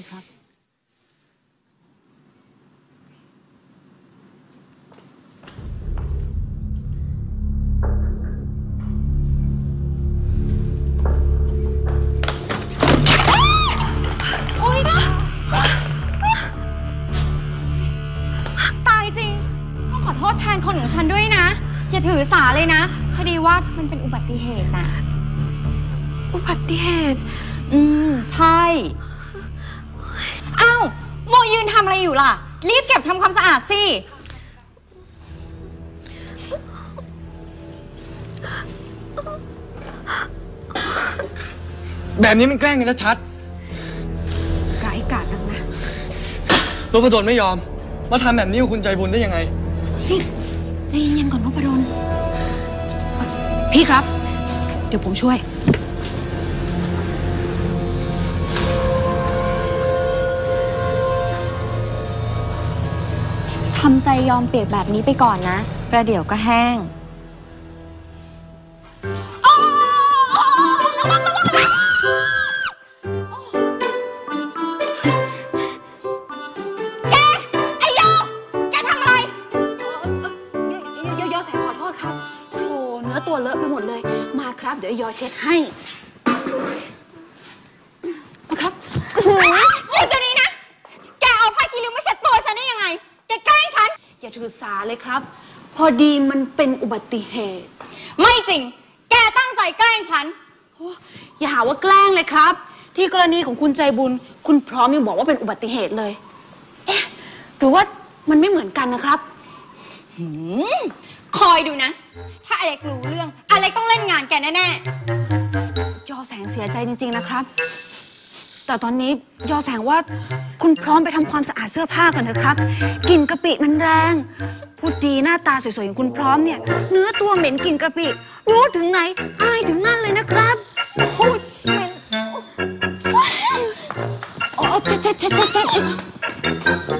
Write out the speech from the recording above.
เลยครับตายจริงต้องขอโทษแทนคนของฉันด้วยนะอย่าถือสาเลยนะพอดีว่ามันเป็นอุบัติเหตุนะอุบัติเหตุใช่อ้าวโมยืนทำอะไรอยู่ล่ะรีบเก็บทำความสะอาดสิแบบนี้มันแกล้งกันชัดร้ายกาจนักนะนพดลไม่ยอมมาทำแบบนี้กับคุณใจบุญได้ยังไงพี่ใจเย็นๆก่อนนพดลพี่ครับเดี๋ยวผมช่วยทำใจยอมเปียกแบบนี้ไปก่อนนะประเดี๋ยวก็แห้งยอแสงขอโทษครับโถเนื้อตัวเลอะไปหมดเลยมาครับเดี๋ยวยอเช็ดให้ครับหยุดตัวนี้นะแกเอาผ้าคีริ้วมาเช็ดตัวฉันได้ยังไงแกแกล้งฉันอย่าถือสาเลยครับพอดีมันเป็นอุบัติเหตุไม่จริงแกตั้งใจแกล้งฉันอย่าหาว่าแกล้งเลยครับที่กรณีของคุณใจบุญคุณพร้อมยังบอกว่าเป็นอุบัติเหตุเลยเอ๊ะหรือว่ามันไม่เหมือนกันนะครับคอยดูนะถ้าอเล็กรู้เรื่องอเล็กต้องเล่นงานแกแน่ๆยอแสงเสียใจจริงๆนะครับแต่ตอนนี้ยอแสงว่าคุณพร้อมไปทำความสะอาดเสื้อผ้ากันเถอะครับกลิ่นกะปิมันแรงพูดดีหน้าตาสวยๆอย่างคุณพร้อมเนี่ยเนื้อตัวเหม็นกลิ่นกะปิรู้ถึงไหนอายถึงนั่นเลยนะครับพูดเหม็นโอ้เช็ด